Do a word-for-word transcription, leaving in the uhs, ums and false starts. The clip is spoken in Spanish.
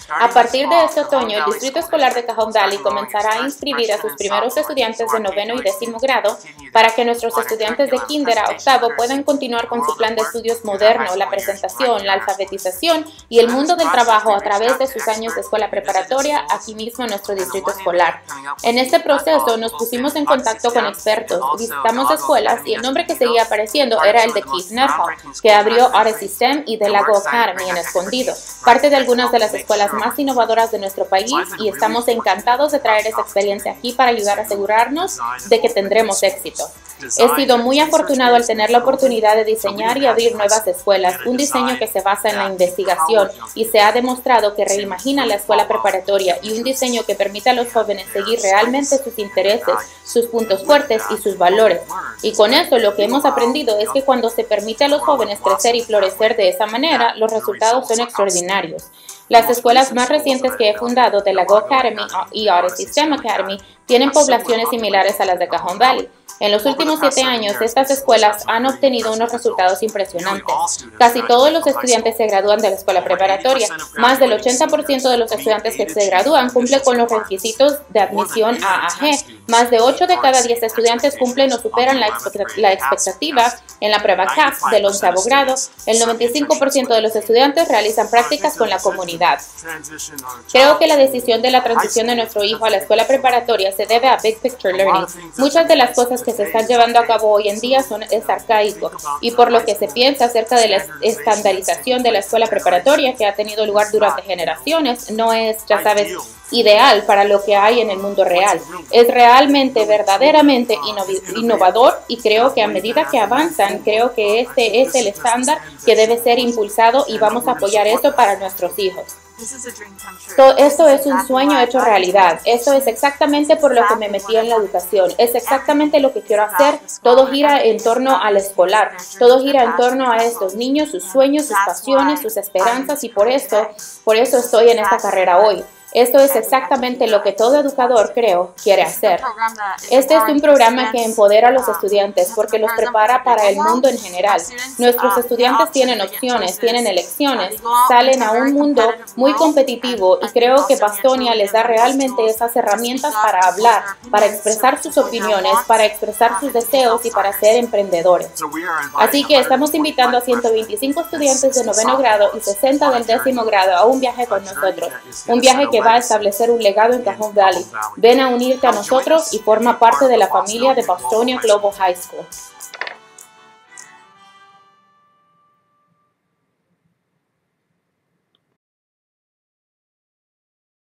A partir de este otoño, el Distrito Escolar de Cajon Valley comenzará a inscribir a sus primeros estudiantes de noveno y décimo grado para que nuestros estudiantes de kinder a octavo puedan continuar con su plan de estudios moderno, la presentación, la alfabetización y el mundo del trabajo a través de sus años de escuela preparatoria aquí mismo en nuestro distrito escolar. En este proceso nos pusimos en contacto con expertos, visitamos escuelas y el nombre que seguía apareciendo era el de Keith Nuttall, que abrió Odyssey STEM y de Lago Academy en Escondido, parte de algunas de las escuelas más innovadoras de nuestro país, y estamos encantados de traer esa experiencia aquí para ayudar a asegurarnos de que tendremos éxito. He sido muy afortunado al tener la oportunidad de diseñar y abrir nuevas escuelas, un diseño que se basa en la investigación y se ha demostrado que reimagina la escuela preparatoria, y un diseño que permite a los jóvenes seguir realmente sus intereses, sus puntos fuertes y sus valores. Y con esto lo que hemos aprendido es que cuando se permite a los jóvenes crecer y florecer de esa manera, los resultados son extraordinarios. Las escuelas más recientes que he fundado, de Lago Academy y Odyssey STEM Academy, tienen poblaciones similares a las de Cajon Valley. En los últimos siete años, estas escuelas han obtenido unos resultados impresionantes. Casi todos los estudiantes se gradúan de la escuela preparatoria. Más del ochenta por ciento de los estudiantes que se gradúan cumplen con los requisitos de admisión a A G. Más de ocho de cada diez estudiantes cumplen o superan la expectativa en la prueba C A P del onceavo grado. El noventa y cinco por ciento de los estudiantes realizan prácticas con la comunidad. Creo que la decisión de la transición de nuestro hijo a la escuela preparatoria se debe a Big Picture Learning. Muchas de las cosas que se están llevando a cabo hoy en día son es arcaico, y por lo que se piensa acerca de la estandarización de la escuela preparatoria que ha tenido lugar durante generaciones, no es, ya sabes, ideal para lo que hay en el mundo real. Es realmente, verdaderamente innovador, y creo que a medida que avanzan, creo que este es el estándar que debe ser impulsado, y vamos a apoyar esto para nuestros hijos. Esto es un sueño hecho realidad. Esto es exactamente por lo que me metí en la educación. Es exactamente lo que quiero hacer. Todo gira en torno al escolar. Todo gira en torno a estos niños, sus sueños, sus pasiones, sus esperanzas, y por eso, por eso estoy en esta carrera hoy. Esto es exactamente lo que todo educador, creo, quiere hacer. Este es un programa que empodera a los estudiantes porque los prepara para el mundo en general. Nuestros estudiantes tienen opciones, tienen elecciones, salen a un mundo muy competitivo, y creo que Bastonia les da realmente esas herramientas para hablar, para expresar sus opiniones, para expresar sus deseos y para ser emprendedores. Así que estamos invitando a ciento veinticinco estudiantes de noveno grado y sesenta del décimo grado a un viaje con nosotros, un viaje que va a establecer un legado en Cajon Valley. Ven a unirte a nosotros y forma parte de la familia de Bastonia Global High School.